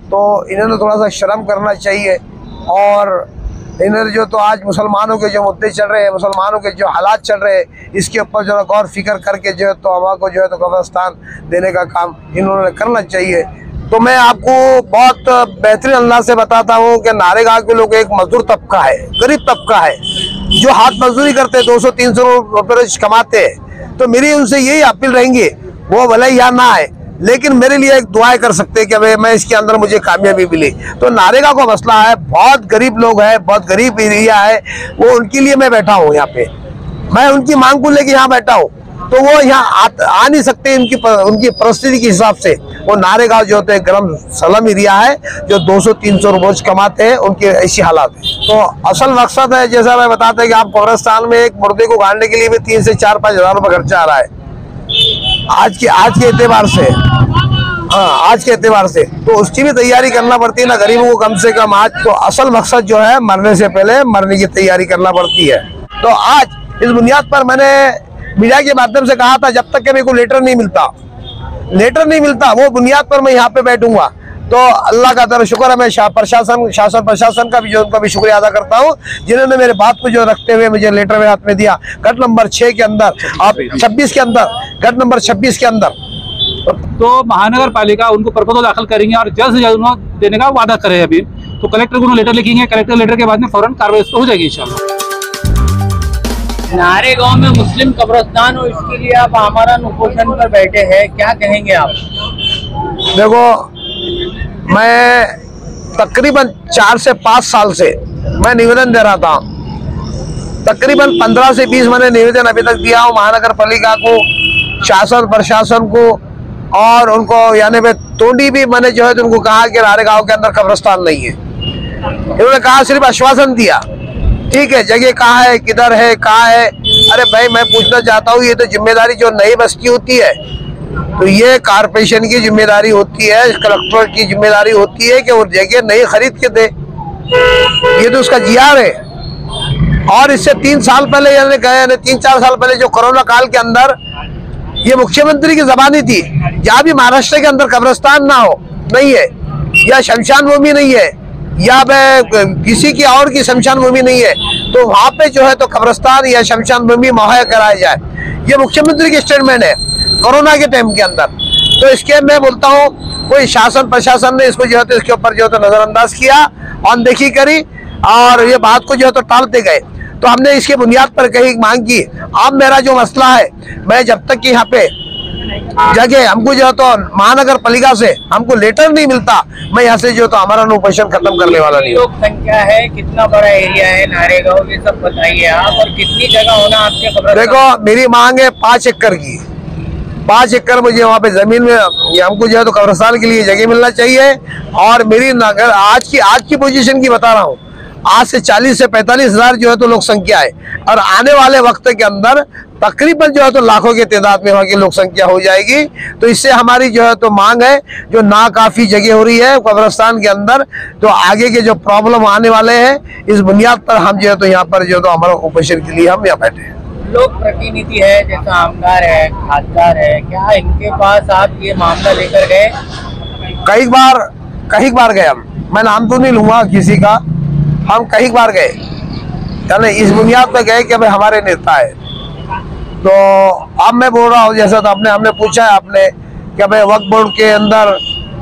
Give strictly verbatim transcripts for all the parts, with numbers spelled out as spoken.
तो इन्होंने थोड़ा सा शर्म करना चाहिए। और इन्होंने जो तो आज मुसलमानों के जो मुद्दे चल रहे हैं, मुसलमानों के जो हालात चल रहे हैं, इसके ऊपर जो है गौर फिक्र करके जो है तो अवा को जो है तो कब्रिस्तान देने का काम इन्होंने करना चाहिए। तो मैं आपको बहुत बेहतरीन अंदाज से बताता हूँ कि नारेगांव के लोग एक मजदूर तबका है, गरीब तबका है, जो हाथ मजदूरी करते दो सौ तीन सौ रुपये रोज कमाते हैं। तो मेरी उनसे यही अपील रहेंगी, वो भले यहाँ ना आए लेकिन मेरे लिए एक दुआएं कर सकते हैं कि मैं इसके अंदर मुझे कामयाबी मिली। तो नारेगांव का मसला है, बहुत गरीब लोग हैं, बहुत गरीब एरिया है, वो उनके लिए मैं बैठा हूँ यहाँ पे, मैं उनकी मांग को लेके यहाँ बैठा हूँ। तो वो यहाँ आ, आ नहीं सकते उनकी उनकी परिस्थिति के हिसाब से। वो नारेगांव जो होते हैं गरम सलम एरिया है, जो दो सौ तीन सौ रोज कमाते हैं, उनकी ऐसी हालात है। तो असल मकसद है, जैसा मैं बताते हैं कि आप कब्रिस्तान में एक मुर्दे को गाड़ने के लिए भी तीन से चार पाँच हजार रुपये खर्चा आ रहा है आज के आज के एतबार से। हाँ, आज के एतबार से तो उसकी भी तैयारी करना पड़ती है ना गरीबों को कम से कम। आज तो असल मकसद जो है मरने से पहले मरने की तैयारी करना पड़ती है। तो आज इस बुनियाद पर मैंने मीडिया के माध्यम से कहा था, जब तक कि मेरे को लेटर नहीं मिलता लेटर नहीं मिलता वो बुनियाद पर मैं यहाँ पे बैठूंगा। तो अल्लाह का दर शुक्र है, मैं प्रशासन शासन प्रशासन का भी जो उनका भी शुक्रिया अदा करता हूँ, जिन्होंने मेरे बात को जो रखते हुए मुझे लेटर में हाथ में दिया। गट नंबर छः के अंदर, आप छब्बीस के अंदर, गट नंबर छब्बीस के अंदर। तो महानगर पालिका उनको प्रपोजल दाखिल करेंगे और जल्द से जल्द उन्होंने देने का वादा करे। अभी तो कलेक्टर को लेटर लिखेंगे, कलेक्टर लेटर के बाद में फौरन कार्रवाई हो जाएगी इंशाल्लाह। नारेगांव में मुस्लिम कब्रिस्तान और इसके लिए आप आमरण उपोषण पर बैठे हैं, क्या कहेंगे आप? देखो, मैं तकरीबन चार से पाँच साल से मैं निवेदन दे रहा था, तकरीबन पंद्रह से बीस मैंने निवेदन अभी तक दिया हूँ महानगर पालिका को, शासन प्रशासन को, और उनको यानी मैं तोंडी भी मैंने जो है तो उनको कहा कि नारेगांव के अंदर कब्रिस्तान नहीं है। इन्होंने कहा, सिर्फ आश्वासन दिया, ठीक है, जगह कहाँ है, किधर है, कहाँ है। अरे भाई, मैं पूछना चाहता हूँ, ये तो जिम्मेदारी जो नई बस्ती होती है तो ये कारपोरेशन की जिम्मेदारी होती है, कलेक्टर की जिम्मेदारी होती है कि वो जगह नई खरीद के दे। ये तो उसका जियार है। और इससे तीन साल पहले यानी गए तीन चार साल पहले जो कोरोना काल के अंदर ये मुख्यमंत्री की जबानी थी, जहाँ भी महाराष्ट्र के अंदर कब्रिस्तान ना हो, नहीं है, या शमशान भूमि नहीं है, या किसी की और की शमशान भूमि नहीं है, तो वहाँ पे जो है तो कब्रिस्तान या शमशान भूमि मुहैया कराया जाए। ये मुख्यमंत्री की स्टेटमेंट है कोरोना के टाइम के अंदर। तो इसके मैं बोलता हूँ, कोई शासन प्रशासन ने इसको जो है तो इसके ऊपर जो है तो नजरअंदाज किया, अनदेखी करी, और ये बात को जो है तो टालते गए। तो हमने इसके बुनियाद पर कही मांग की, अब मेरा जो मसला है, मैं जब तक कि यहाँ पे जगह हमको जो है तो महानगर पालिका से हमको लेटर नहीं मिलता, मैं यहाँ से जो तो हमारा उपोषण खत्म करने वाला नहीं। लोक संख्या है, कितना बड़ा एरिया है नारेगांव, ये सब बताइए आप, और कितनी जगह होना आपके कब्रिस्तान? देखो, मेरी मांग है पाँच एकड़ की, पाँच एकड़ मुझे वहाँ पे जमीन में हमको जो है तो कब्रिस्तान के लिए जगह मिलना चाहिए। और मेरी नगर आज की आज की पोजीशन की बता रहा हूँ, आज से चालीस से पैंतालीस हजार जो है तो लोक संख्या है, और आने वाले वक्त के अंदर तकरीबन जो है तो लाखों की तादाद में वहाँ की लोक संख्या हो जाएगी। तो इससे हमारी जो है तो मांग है, जो ना काफी जगह हो रही है कब्रिस्तान के अंदर, तो आगे के जो प्रॉब्लम आने वाले हैं, इस बुनियाद पर हम जो है तो यहाँ पर जो है तो हमारा उपोषण के लिए हम यहाँ बैठे हैं। लोक प्रतिनिधि है, जैसा आमदार है, खासदार है, क्या इनके पास आप ये मामला लेकर गए? कई बार कई बार गए हम, मैं नाम तो नहीं लूंगा किसी का, हम कई बार गए, यानी इस बुनियाद पर गए कि भाई हमारे नेता है। तो अब मैं बोल रहा हूँ, जैसा तो आपने हमने पूछा है आपने कि भाई वक्फ बोर्ड के अंदर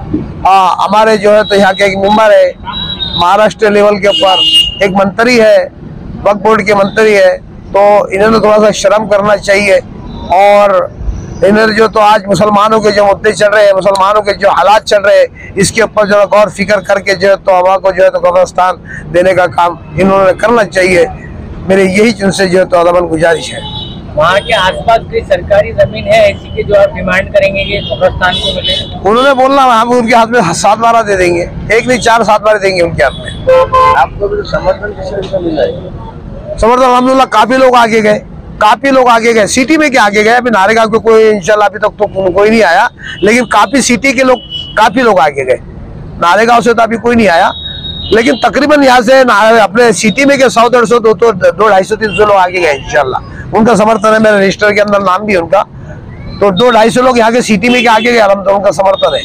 हाँ हमारे जो है तो यहाँ के एक मेंबर है, महाराष्ट्र लेवल के ऊपर एक मंत्री है, वक्फ बोर्ड के मंत्री है, तो इन्होंने थोड़ा सा शर्म करना चाहिए। और इन्होंने जो तो आज मुसलमानों के जो मुद्दे चल रहे हैं, मुसलमानों के जो हालात चल रहे हैं, इसके ऊपर जो गौर फिक्र करके जो है तो हवा को जो है तो कब्रिस्तान देने का काम इन्होंने करना चाहिए। मेरे यही उनसे जो है तो अदबन गुजारिश है। वहाँ के आसपास कोई सरकारी जमीन है ऐसी की जो आप डिमांड करेंगे कि कब्रिस्तान को मिले? उन्होंने बोलना हम उनके हाथ में सात बारह दे देंगे, एक नहीं चार सात बारह देंगे उनके हाथ में। आपको भी समर्थन किससे मिला है? समर्थन अल्हम्दुलिल्लाह काफी लोग आगे गए, काफी लोग आगे गए, सिटी में क्या आगे गए, अभी नारेगांव को कोई इंशाल्लाह अभी तक तो कोई नहीं आया, लेकिन काफी सिटी के लोग काफी लोग आगे गए। नारेगांव से तो अभी कोई नहीं आया, लेकिन तकरीबन यहाँ से अपने सिटी में के सौ डेढ़ सौ दो तो दो ढाई सौ तीन सौ लोग आगे गए इंशाल्लाह। उनका समर्थन है, मेरे रजिस्टर के अंदर नाम भी उनका, तो दो ढाई सौ लोग यहाँ के सिटी में के आगे गए, उनका समर्थन है।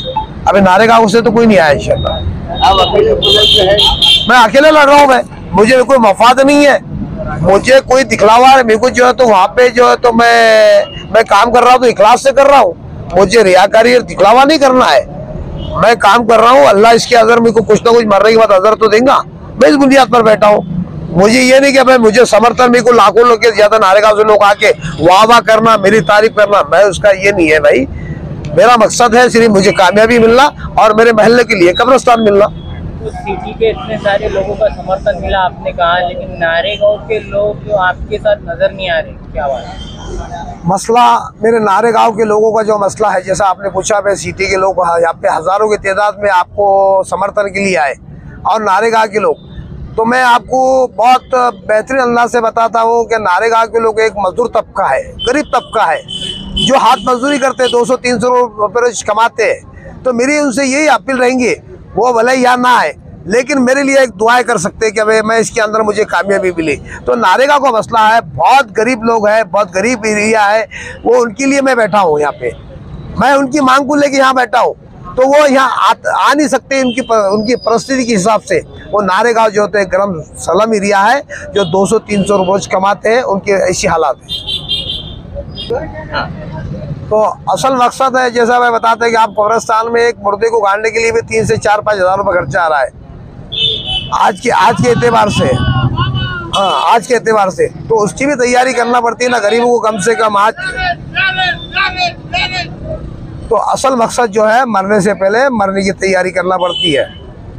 अभी नारेगांव से तो कोई नहीं आया इंशाल्लाह। आप अकेले है? मैं अकेले लड़ रहा हूँ। मैं मुझे कोई मफाद नहीं है, मुझे कोई दिखलावा है। मेरे को जो है तो वहाँ पे जो है तो मैं मैं काम कर रहा हूँ तो इखलास से कर रहा हूँ। मुझे रियाकारी और दिखलावा नहीं करना है। मैं काम कर रहा हूँ, अल्लाह इसके अगर मेरे को कुछ ना कुछ मरने के बाद अजर तो देगा। मैं इस बुनियाद पर बैठा हूँ। मुझे ये नहीं कि भाई मुझे समर्थन मेरे को लाखों लोग के ज्यादा नारेगांव से लोग आके वाह वाह करना, मेरी तारीफ करना, मैं उसका ये नहीं है भाई। मेरा मकसद है सिर्फ मुझे कामयाबी मिलना और मेरे महल्ले के लिए कब्रिस्तान मिलना। तो सिटी के इतने सारे लोगों का समर्थन मिला आपने कहा, लेकिन नारेगांव के लोग जो आपके साथ नजर नहीं आ रहे, क्या बात है? मसला मेरे नारेगांव के लोगों का जो मसला है, जैसा आपने पूछा, मैं सिटी के लोग यहाँ पे हजारों की तादाद में आपको समर्थन के लिए आए और नारेगांव के लोग, तो मैं आपको बहुत बेहतरीन अंदाज से बताता हूँ कि नारेगांव के लोग एक मजदूर तबका है, गरीब तबका है, जो हाथ मजदूरी करते दो सौ तीन सौ रुपये कमाते हैं। तो मेरी उनसे यही अपील रहेंगी, वो भले यहाँ ना आए लेकिन मेरे लिए एक दुआएं कर सकते हैं कि भाई मैं इसके अंदर मुझे कामयाबी मिली। तो नारेगांव का मसला है, बहुत गरीब लोग हैं, बहुत गरीब एरिया है, वो उनके लिए मैं बैठा हूँ यहाँ पे। मैं उनकी मांग को लेके यहाँ बैठा हूँ, तो वो यहाँ आ, आ नहीं सकते उनकी उनकी परिस्थिति के हिसाब से। वो नारेगांव जो होते हैं गरम सलम एरिया है, जो दो सौ तीन सौ रोज कमाते हैं, उनके ऐसी हालात है। तो असल मकसद है, जैसा मैं बताते हैं कि आप कब्रिस्तान में एक मुर्दे को गाड़ने के लिए भी तीन से चार पाँच हज़ार रुपये खर्चा आ रहा है आज के आज के एतबार से। हाँ, आज के एतबार से तो उसकी भी तैयारी करना पड़ती है ना, गरीबों को कम से कम आज। तो असल मकसद जो है, मरने से पहले मरने की तैयारी करना पड़ती है।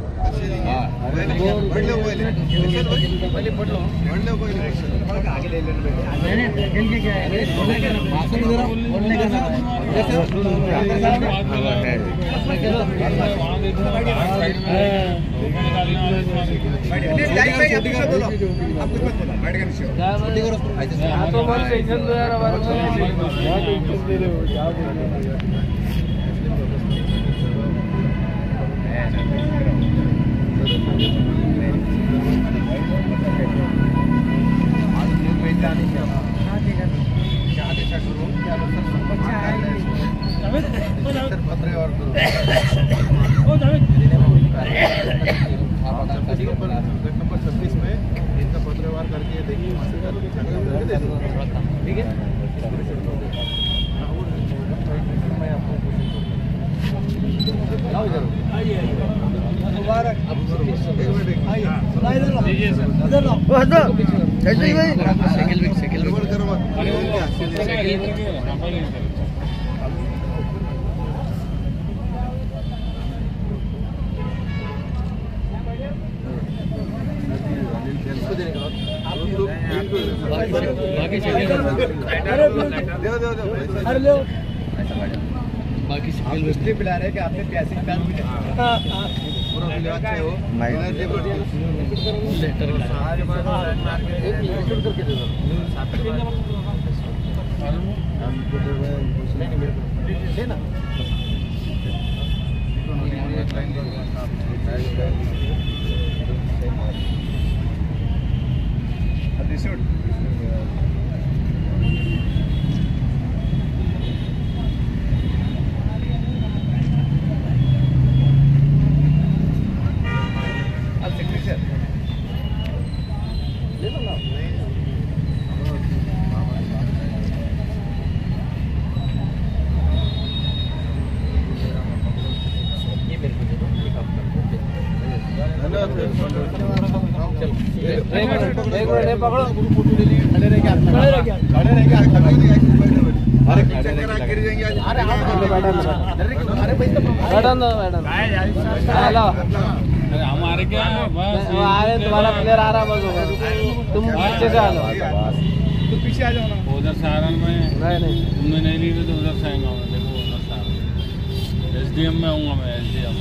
छब्बीस में इनका पत्रव्यवहार करके देखिए, ठीक है। बाकी इसलिए पिला रहे कि आपने प्यासी का हमारे क्या तुम्हारा प्लेयर आ रहा, तुम पीछे से आ जाओ, तुम पीछे आ जाओ ना। उधर से आ रहा मैं, नहीं नहीं तुमने नहीं ली तो उधर से आएगा। देखो उधर से एसडीएम में आऊँगा मैं, एसडीएम।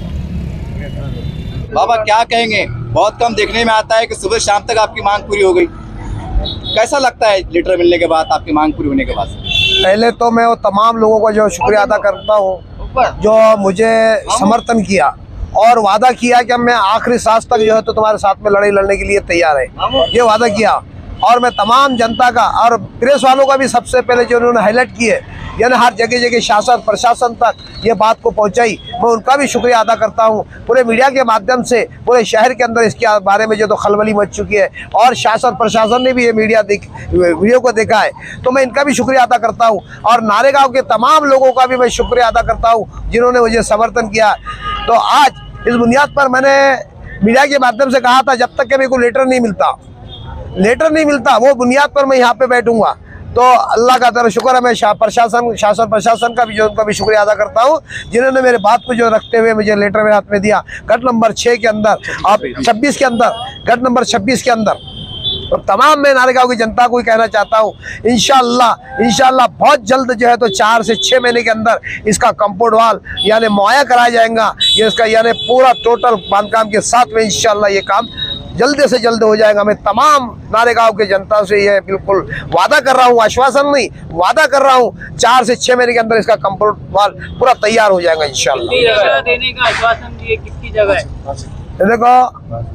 बाबा क्या कहेंगे, बहुत कम देखने में आता है कि सुबह शाम तक आपकी मांग पूरी हो गई। कैसा लगता है लेटर मिलने के बाद, आपकी मांग पूरी होने के बाद? पहले तो मैं वो तमाम लोगों का जो शुक्रिया अदा करता हूँ जो मुझे समर्थन किया और वादा किया कि मैं आखिरी सांस तक जो है तो तुम्हारे साथ में लड़ाई लड़ने के लिए तैयार है, ये वादा किया। और मैं तमाम जनता का और प्रेस वालों का भी सबसे पहले जो उन्होंने हाईलाइट किए, यानी हर जगह जगह शासन प्रशासन तक ये बात को पहुंचाई, मैं उनका भी शुक्रिया अदा करता हूं। पूरे मीडिया के माध्यम से पूरे शहर के अंदर इसके बारे में जो तो खलबली मच चुकी है और शासन प्रशासन ने भी ये मीडिया देख वीडियो को देखा है, तो मैं इनका भी शुक्रिया अदा करता हूं। और नारेगांव के तमाम लोगों का भी मैं शुक्रिया अदा करता हूं जिन्होंने मुझे समर्थन किया। तो आज इस बुनियाद पर मैंने मीडिया के माध्यम से कहा था, जब तक कि मेरे को लेटर नहीं मिलता लेटर नहीं मिलता वो बुनियाद पर मैं यहाँ पे बैठूंगा। तो अल्लाह का तरह शुक्र है, मैं शा, प्रशासन शासन प्रशासन का भी जो उनका भी शुक्रिया अदा करता हूँ जिन्होंने मेरे बात को जो रखते हुए मुझे लेटर मेरे हाथ में दिया। गट नंबर छः के अंदर आप छब्बीस के अंदर गट नंबर छब्बीस के अंदर तो तमाम मैं नारेगांव की जनता को ही कहना चाहता हूँ, इंशाअल्लाह इंशाअल्लाह बहुत जल्द जो है तो चार से छः महीने के अंदर इसका कंपाउंड वाल यानी मुहैया कराया जाएगा। ये इसका यानी पूरा टोटल बांधकाम के साथ में इंशाअल्लाह ये काम जल्द से जल्द हो जाएगा। मैं तमाम नारेगांव के जनता से ये बिल्कुल वादा कर रहा हूँ, आश्वासन नहीं वादा कर रहा हूँ, चार से छः महीने के अंदर इसका कंपाउंड वाल पूरा तैयार हो जाएगा इंशाअल्लाह। देने का आश्वासन दिए, कितनी जगह है? देखो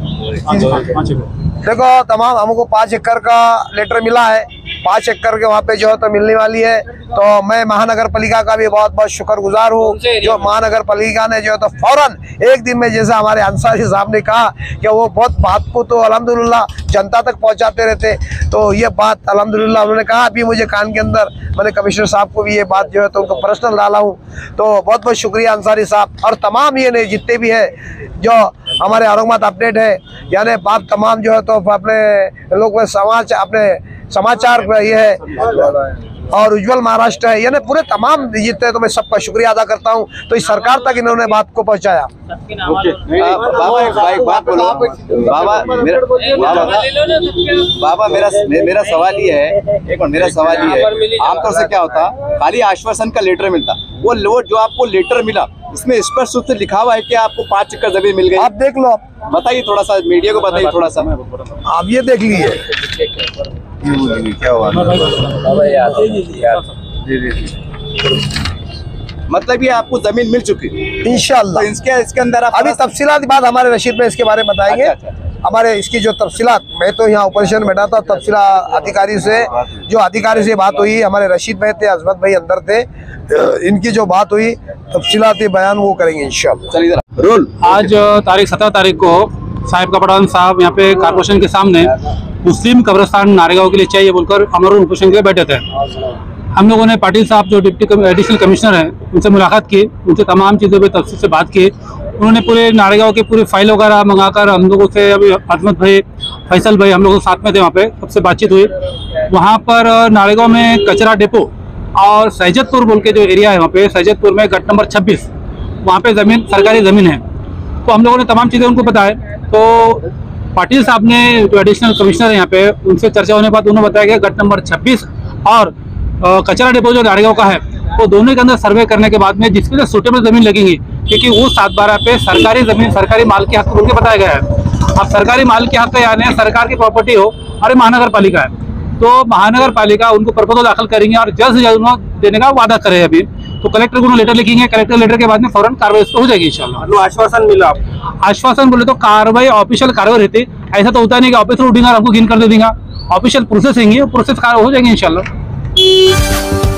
देखो तमाम हमको पाँच एकड़ का लेटर मिला है, पाँच एकड़ के वहाँ पे जो है तो मिलने वाली है। तो मैं महानगर पालिका का भी बहुत बहुत शुक्रगुजार हूँ जो महानगर पालिका ने जो है तो फौरन एक दिन में, जैसा हमारे अंसारी साहब ने कहा कि वो बहुत बात को तो अल्हम्दुलिल्लाह जनता तक पहुँचाते रहते, तो ये बात अल्हम्दुलिल्लाह उन्होंने कहा अभी मुझे कान के अंदर, मैंने कमिश्नर साहब को भी ये बात जो है तो उनको पर्सनल डाला हूँ। तो बहुत बहुत शुक्रिया अंसारी साहब और तमाम ये नहीं जितने भी है जो हमारे औरंगाबाद अपडेट है, यानी आप तमाम जो है तो अपने लोग समाज अपने समाचार ये है और उज्जवल महाराष्ट्र है, यानी पूरे तमाम जितने, तो मैं सबका शुक्रिया अदा करता हूँ। तो इस सरकार तक इन्होंने बात को पहुँचाया। बाबा एक बाइक बात बोलो बाबा, मेरा बाबा बाबा मेरा मेरा सवाल ये है, एक मिनट, मेरा सवाल ये है, आमतौर से क्या होता खाली आश्वासन का लेटर मिलता, वो लोड जो आपको लेटर मिला इसमें स्पष्ट रूप से लिखा हुआ है कि आपको पाँच एकड़ जमीन मिल गई। आप देख लो, आप बताइए थोड़ा सा, मीडिया को बताइए थोड़ा सा। आप ये देख लीजिए क्या हुआ, मतलब ये आपको जमीन मिल चुकी है इंशाअल्लाह। तो इसके इसके अंदर आप अभी तफसीलात बात हमारे रशीद में इसके बारे में बताएंगे। अच्छा, अच्छा। हमारे इसकी जो तफसीलात, मैं तो यहाँ ऑपरेशन बैठा था, तफसीला अधिकारी से जो अधिकारी से बात हुई, हमारे रशीद भाई थे, अजमत भाई अंदर थे, इनकी जो बात हुई तफसीलाती बयान वो करेंगे इंशाअल्लाह। चलिए रोल। आज तारीख सत्रह तारीख को साहिब का पठान साहब यहाँ पे कारपोरेशन के सामने मुस्लिम कब्रिस्तान नारेगांव के लिए चाहिए बोलकर अमर ऑपरेशन के लिए बैठे थे। हम लोगों ने पाटिल साहब जो डिप्टी एडिशनल कमिश्नर हैं उनसे मुलाकात की, उनसे तमाम चीज़ों पे तफसील से बात की। उन्होंने पूरे नारेगांव के पूरे फाइल वगैरह मंगाकर हम लोगों से, अभी अजमत भाई फैसल भाई हम लोग साथ में थे, वहाँ पे सबसे बातचीत हुई। वहाँ पर नारेगांव में कचरा डिपो और सैजदपुर बोल के जो एरिया है वहाँ पे सैजदपुर में गट नंबर छब्बीस, वहाँ पे ज़मीन सरकारी ज़मीन है। तो हम लोगों ने तमाम चीज़ें उनको बताए। तो पाटिल साहब ने जो एडिशनल कमिश्नर है यहाँ पे, उनसे चर्चा होने के बाद उन्होंने बताया कि गट नंबर छब्बीस और कचरा डिपो जो नारेगांव का है वो दोनों के अंदर सर्वे करने के बाद में जिसमें सूटेबल जमीन लगेंगी, क्योंकि वो सात बारह पे सरकारी जमीन सरकारी माल के हक बोल के बताया गया है। अब सरकारी माल के हक यानी सरकार की प्रॉपर्टी हो और महानगर पालिका है, तो महानगर पालिका उनको प्रपोजल दाखिल करेंगे और जल्द से जल्द उन्होंने देने का वादा करे। अभी तो कलेक्टर को लेटर लिखेंगे, कलेक्टर लेटर के बाद में फौरन कार्रवाई हो जाएगी इंशाल्लाह। आश्वासन मिला, आश्वासन बोले तो कार्रवाई ऑफिशियल कार्रवाई रहती, ऐसा तो होता नहीं कि ऑफिसर उठेगा हमको गिन कर दे देगा। ऑफिशियल प्रोसेस है, प्रोसेस कार्य हो जाएंगे इंशाल्लाह।